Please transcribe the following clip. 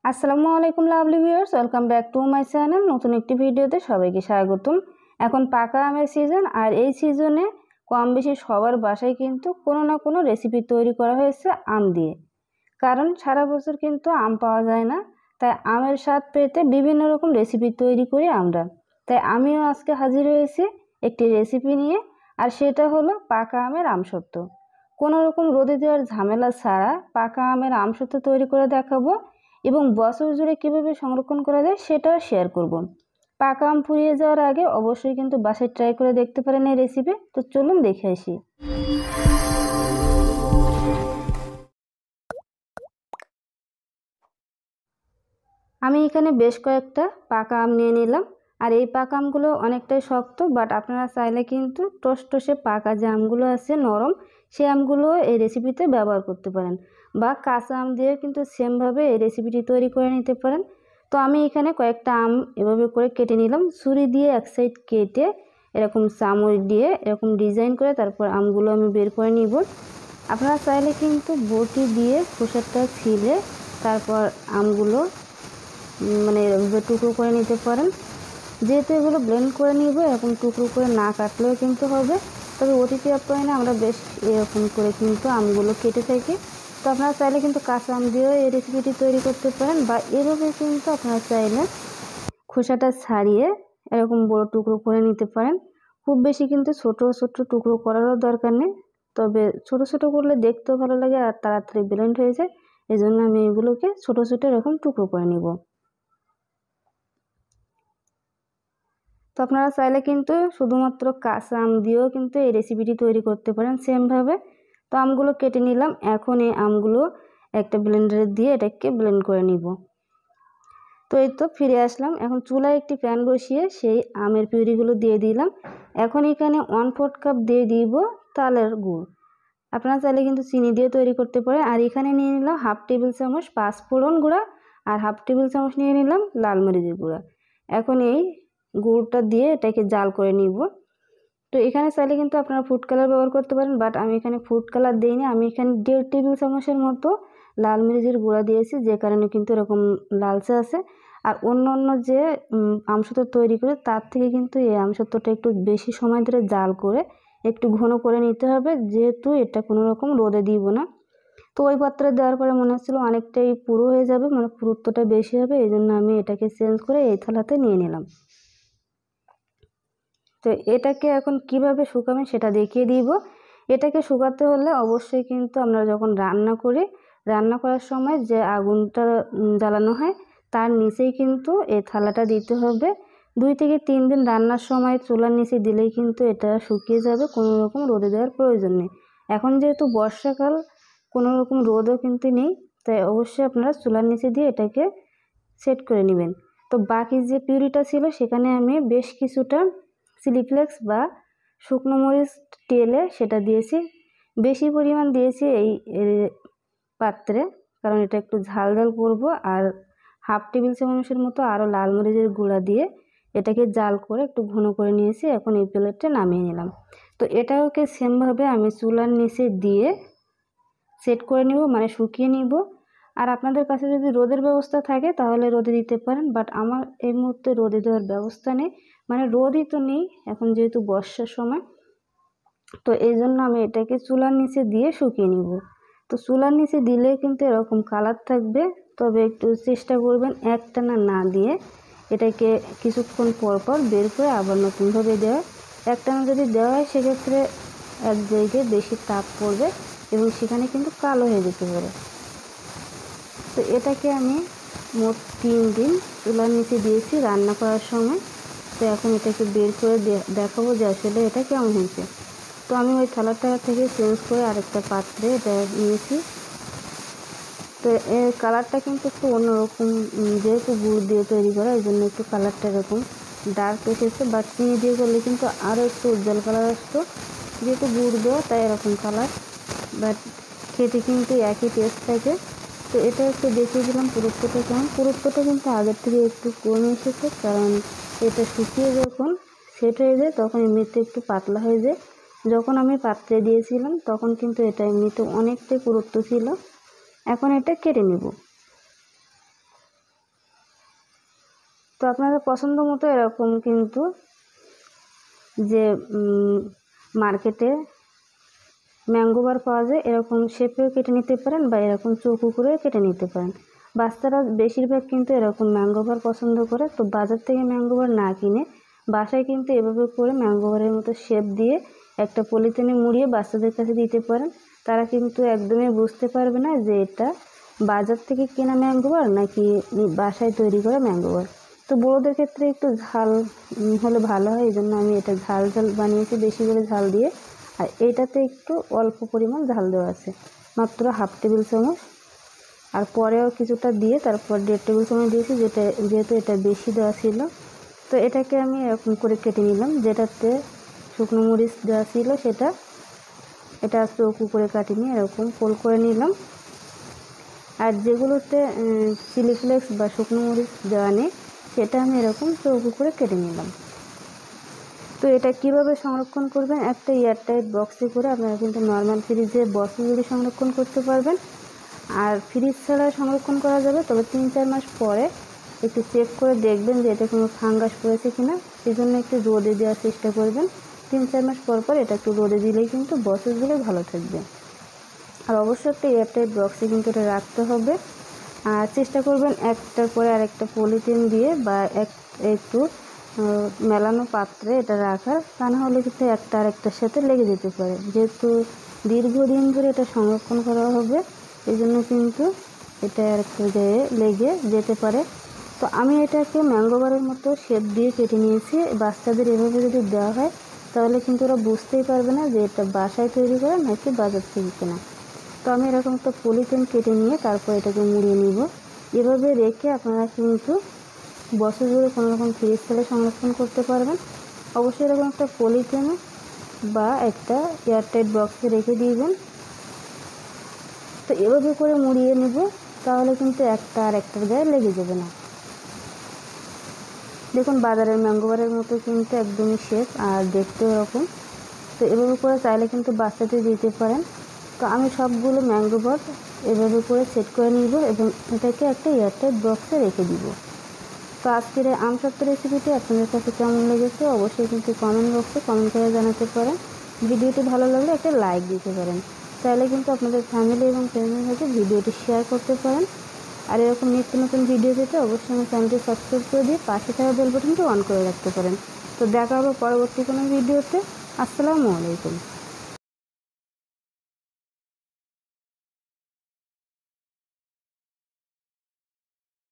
আসসালামু আলাইকুম lovely viewers, welcome back to my channel. নতুন একটি ভিডিওতে সবাইকে স্বাগতম। এখন পাকা আমের সিজন, আর এই সিজনে কম বেশি সবার বাসায় কিন্তু কোনো না কোনো রেসিপি তৈরি করা হয়েছে আম দিয়ে। কারণ সারা বছর কিন্তু আম পাওয়া যায় না, তাই আমের স্বাদ পেতে বিভিন্ন রকম রেসিপি তৈরি করি আমরা। তাই আমিও আজকে হাজির হয়েছি একটি রেসিপি নিয়ে, আর সেটা হলো পাকা আমের আমসত্ত্ব। কোনো রকম রোদে দেওয়ার ঝামেলা ছাড়া পাকা আমের আমসত্ত্ব তৈরি করে দেখাবো, এবং বছর জুড়ে কীভাবে সংরক্ষণ করা যায় সেটাও শেয়ার করব। পাকা আম ফুরিয়ে যাওয়ার আগে অবশ্যই কিন্তু বাসায় ট্রাই করে দেখতে পারেন এই রেসিপি। তো চলুন দেখে আসি। আমি এখানে বেশ কয়েকটা পাকা আম নিয়ে নিলাম, আর এই পাকা আমগুলো অনেকটাই শক্ত, বাট আপনারা চাইলে কিন্তু টসটসে পাকা যে আমগুলো আছে নরম, সেই আমগুলো এই রেসিপিতে ব্যবহার করতে পারেন, বা কাঁচা আম দিয়ে কিন্তু সেমভাবে এই রেসিপিটি তৈরি করে নিতে পারেন। তো আমি এখানে কয়েকটা আম এভাবে করে কেটে নিলাম, ছুরি দিয়ে এক সাইড কেটে এরকম চামচ দিয়ে এরকম ডিজাইন করে তারপর আমগুলো আমি বের করে নিব। আপনারা চাইলে কিন্তু বটি দিয়ে খোসাটা ছিলে তারপর আমগুলো এভাবে টুকরো করে নিতে পারেন। যেহেতু এগুলো ব্লেন্ড করে নিব, এরকম টুকরো করে না কাটলেও কিন্তু হবে, তবে অতিথি আপ্যায়নে আমরা বেশ এরকম করে কিন্তু আমগুলো কেটে থাকি। তো আপনারা চাইলে কিন্তু কাঁচা আম দিয়েও এই রেসিপিটি তৈরি করতে পারেন, বা এভাবে কিন্তু আপনারা চাইলে খোসাটা ছাড়িয়ে এরকম বড় টুকরো করে নিতে পারেন। খুব বেশি কিন্তু ছোট ছোট টুকরো করারও দরকার নেই, তবে ছোট ছোট করলে দেখতেও ভালো লাগে আর তাড়াতাড়ি ব্লেন্ড হয়ে যায়। এই জন্য আমি এগুলোকে ছোট ছোট এরকম টুকরো করে নিব। তো আপনারা চাইলে কিন্তু শুধুমাত্র কাঁচা আম দিয়েও কিন্তু এই রেসিপিটি তৈরি করতে পারেন সেমভাবে। তো আমগুলো কেটে নিলাম, এখন এই আমগুলো একটা ব্লেন্ডারে দিয়ে এটাকে ব্লেন্ড করে নিব। তো এই তো ফিরে আসলাম, এখন চুলায় একটি প্যান বসিয়ে সেই আমের পিউরিগুলো দিয়ে দিলাম। এখন এখানে 1/4 কাপ দিয়ে দিব তালের গুড়। আপনারা চাইলে কিন্তু চিনি দিয়ে তৈরি করতে পারেন। আর এখানে নিয়ে নিলাম 1/2 টেবিল চামচ পাঁচফোড়ন গুঁড়া, আর 1/2 টেবিল চামচ নিয়ে নিলাম লাল মরিচের গুঁড়া। এখন এই গুড়টা দিয়ে এটাকে জাল করে নিব। তো এখানে চাইলে কিন্তু আপনারা ফুড কালার ব্যবহার করতে পারেন, বাট আমি এখানে ফুড কালার দিইনি। আমি এখানে 1.5 টেবিল চামচের মতো লাল মরিচের গুঁড়া দিয়েছি, যে কারণে কিন্তু এরকম লালচে আছে। আর অন্য অন্য যে আমসত্ত্ব তৈরি করে তার থেকে কিন্তু এই আমসত্ত্বটা একটু বেশি সময় ধরে জাল করে একটু ঘন করে নিতে হবে, যেহেতু এটা কোনো রকম রোদে দিব না। তো ওই পাত্রে দেওয়ার পরে মনে হচ্ছিলো অনেকটাই পুরো হয়ে যাবে, পুরুত্বটা বেশি হবে, এই জন্য আমি এটাকে চেঞ্জ করে এই থালাতে নিয়ে নিলাম। তো এটাকে এখন কিভাবে শুকাবেন সেটা দেখিয়ে দিব। এটাকে শুকাতে হলে অবশ্যই কিন্তু আমরা যখন রান্না করার সময় যে আগুনটা জ্বালানো হয় তার নিচেই কিন্তু এই থালাটা দিতে হবে। 2 থেকে 3 দিন রান্নার সময় চুলার নিচে দিলেই কিন্তু এটা শুকিয়ে যাবে, কোনো রকম রোদে দেওয়ার প্রয়োজন নেই। এখন যেহেতু বর্ষাকাল, কোনো রকম রোদও কিন্তু নেই, তাই অবশ্যই আপনারা চুলার নিচে দিয়ে এটাকে সেট করে নেবেন। তো বাকি যে পিউরিটা ছিল সেখানে আমি বেশ কিছুটা চিলি ফ্লেক্স বা শুকনো মরিচ তেলে সেটা দিয়েছি, বেশি পরিমাণ দিয়েছি এই পাত্রে, কারণ এটা একটু ঝাল ঝাল করবো। আর 1/2 টেবিল চামচের মতো আরও লাল মরিচের গুঁড়া দিয়ে এটাকে জাল করে একটু ঘন করে নিয়েছি। এখন এই প্লেটে নামিয়ে নিলাম। তো এটাকে সেমভাবে আমি চুলার নিচে দিয়ে সেট করে নিব, শুকিয়ে নিব। আর আপনাদের কাছে যদি রোদের ব্যবস্থা থাকে তাহলে রোদে দিতে পারেন, বাট আমার এই মুহূর্তে রোদে দেওয়ার ব্যবস্থা নেই, রোদই তো নেই এখন যেহেতু বর্ষার সময়। তো এই জন্য আমি এটাকে চুলার নিচে দিয়ে শুকিয়ে নিব। তো চুলার নিচে দিলে কিন্তু এরকম কালার থাকবে, তবে একটু চেষ্টা করবেন একটানা না দিয়ে এটাকে কিছুক্ষণ পর পর বের করে আবার নতুনভাবে দেওয়া। একটানা যদি দেওয়া হয় সেক্ষেত্রে এক জায়গায় বেশি তাপ পড়বে এবং সেখানে কিন্তু কালো হয়ে যেতে পারে। তো এটাকে আমি মোট 3 দিন চুলার নিচে দিয়েছি রান্না করার সময়। তো এখন এটাকে বের করে দেখাবো যে আসলে এটা কেমন হয়েছে। তো আমি ওই থালাটা থেকে চেঞ্জ করে আরেকটা পাত্রে এটা নিয়েছি। তো এর কালারটা কিন্তু একটু অন্যরকম, যেহেতু গুড় দিয়ে তৈরি করা এই জন্য একটু কালারটা এরকম ডার্ক এসেছে, বা চিনি দিয়ে করলে কিন্তু আরও একটু উজ্জ্বল কালার আসতো। যেহেতু গুড় দেওয়া তাই এরকম কালার, বাট খেতে কিন্তু একই টেস্ট থাকে। তো এটা একটু দেখিয়ে দিলাম পুরুত্বটা কেমন। পুরুত্বটা কিন্তু আগের থেকে একটু কমে এসেছে, কারণ এটা শুকিয়ে যখন সেট হয়ে যায় তখন এমনিতে একটু পাতলা হয়ে যায়। যখন আমি পাত্রে দিয়েছিলাম তখন কিন্তু এটা এমনিতে অনেকটাই পুরুত্ব ছিল। এখন এটা কেটে নেব। তো আপনাদের পছন্দ মতো এরকম কিন্তু যে মার্কেটে ম্যাঙ্গো বার পাওয়া যায় এরকম শেপেও কেটে নিতে পারেন বা এরকম চৌকো করেও কেটে নিতে পারেন। বাচ্চারা বেশিরভাগ কিন্তু এরকম ম্যাঙ্গো বার পছন্দ করে। তো বাজার থেকে ম্যাঙ্গো বার না কিনে বাসায় কিন্তু এভাবে করে ম্যাঙ্গো বারের মতো শেপ দিয়ে একটা পলিথিনে মুড়িয়ে বাচ্চাদের কাছে দিতে পারেন। তারা কিন্তু একদমই বুঝতে পারবে না যে এটা বাজার থেকে কেনা ম্যাঙ্গো বার নাকি বাসায় তৈরি করা ম্যাঙ্গো বার। তো বড়োদের ক্ষেত্রে একটু ঝাল হলে ভালো হয়, এই জন্য আমি এটা ঝাল বানিয়েছি, বেশি করে ঝাল দিয়ে। আর এইটাতে একটু অল্প পরিমাণ ঝাল দেওয়া আছে, মাত্র 1/2 টেবিল চামচ। আর পরেও কিছুটা দিয়ে তারপর 1.5 টেবিল চামচ দিয়েছি, যেহেতু এটা বেশি দেওয়া ছিল। তো এটাকে আমি এরকম করে কেটে নিলাম, যেটাতে শুকনো মরিচ দেওয়া ছিল এটা চৌকো করে কাটিয়ে এরকম গোল করে নিলাম। আর যেগুলোতে চিলি ফ্লেক্স বা শুকনো মরিচ দেওয়া নেই সেটা আমি এরকম চৌকো করে কেটে নিলাম। তো এটা কিভাবে সংরক্ষণ করবেন, একটা এয়ারটাইট বক্সে করে আপনারা কিন্তু নর্মাল ফ্রিজে বক্সে যদি সংরক্ষণ করতে পারবেন। আর ফ্রিজ ছাড়া সংরক্ষণ করা যাবে, তবে 3-4 মাস পরে একটু চেক করে দেখবেন যে এটা কোনো ফাঙ্গাস পড়েছে কিনা। এই জন্য একটু রোদে দেওয়ার চেষ্টা করবেন। 3-4 মাস পর পর এটা একটু রোদে দিলেই কিন্তু বক্সগুলো ভালো থাকবে। আর অবশ্যই একটা এয়ারটাইট বক্সে কিন্তু এটা রাখতে হবে। আর চেষ্টা করবেন একটার পরে আরেকটা পলিথিন দিয়ে বা একটু মেলানো পাত্রে এটা রাখার, তা না হলে কিন্তু একটা আরেকটার সাথে লেগে যেতে পারে। যেহেতু দীর্ঘদিন ধরে এটা সংরক্ষণ করা হবে এই জন্য কিন্তু এটা আরেকটা জায়গায় লেগে যেতে পারে। তো আমি এটাকে ম্যাঙ্গো বারের মতো শেপ দিয়ে কেটে নিয়েছি। বাচ্চাদের এভাবে যদি দেওয়া হয় তাহলে কিন্তু ওরা বুঝতেই পারবে না যে এটা বাসায় তৈরি করা নাকি বাজার থেকে কেনা। তো আমি এরকম একটা পলিথিন কেটে নিয়ে তারপর এটাকে মুড়িয়ে নিব। এভাবে রেখে আপনারা কিন্তু বছর জুড়ে কোনো রকম ফ্রিজ ফেলে সংরক্ষণ করতে পারবেন। অবশ্যই এরকম একটা পলিথিনে বা একটা এয়ারটাইট বক্সে রেখে দিবেন। তো এভাবে করে মুড়িয়ে নেব, তাহলে কিন্তু একটা আর একটার গায়ে লেগে যাবে না। দেখুন বাজারের ম্যাঙ্গো বারের মতো কিন্তু একদমই শেপ আর দেখতেও এরকম। তো এভাবে করে চাইলে কিন্তু বাচ্চাদের দিতে পারেন। তো আমি সবগুলো ম্যাঙ্গো বার এভাবে করে সেট করে নিব এবং এটাকে একটা এয়ারটাইট বক্সে রেখে দিব। তো আজকের এই আমসত্ত্ব রেসিপিটি আপনাদের কাছে কেমন লেগেছে অবশ্যই কিন্তু কমেন্ট বক্সে কমেন্ট করে জানাতে পারেন। ভিডিওটি ভালো লাগলে একটা লাইক দিতে পারেন। চাইলে কিন্তু আপনাদের ফ্যামিলি এবং ফ্রেন্ডের সাথে ভিডিওটি শেয়ার করতে পারেন। আর এরকম নিত্য নতুন ভিডিও পেতে অবশ্যই আমার চ্যানেলটি সাবস্ক্রাইব করে দিয়ে পাশে থাকা বেল বাটনটি অন করে রাখতে পারেন। তো দেখা হবে পরবর্তী কোনো ভিডিওতে। আসসালামু আলাইকুম।